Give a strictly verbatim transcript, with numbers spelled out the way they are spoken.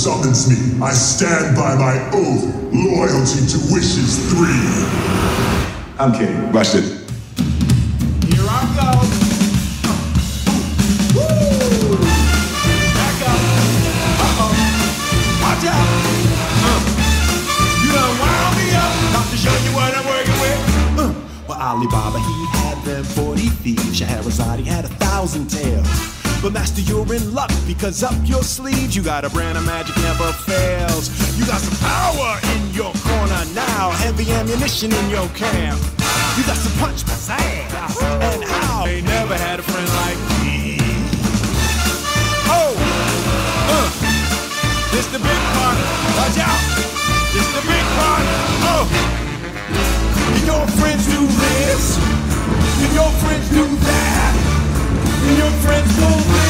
summons me, I stand by my oath, loyalty to wishes three. I'm kidding. Watch this. Here I go. Uh, woo! Back up. Uh-oh. Watch out. Uh, you done wound me up. About to show you what I'm working with. Uh, well, Alibaba, he had them forty thieves. Scheherazade had a thousand tales. But master, you're in luck, because up your sleeves you got a brand of magic never fails. You got some power in your corner now, heavy ammunition in your camp. You got some punch pizzazz and how they never had a friend like me. Oh, uh, this the big part. Watch out, this the big part. Oh, can your friends do this? Can your friends do that? Can your friends do this?